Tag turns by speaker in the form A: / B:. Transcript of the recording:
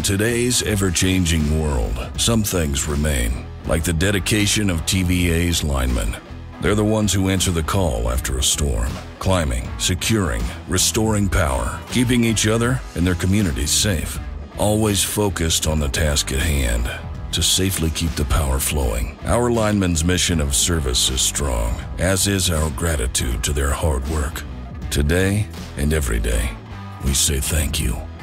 A: today's ever-changing world, some things remain, like the dedication of TVA's linemen. They're the ones who answer the call after a storm, climbing, securing, restoring power, keeping each other and their communities safe. Always focused on the task at hand, to safely keep the power flowing. Our linemen's mission of service is strong, as is our gratitude to their hard work. Today and every day, we say thank you.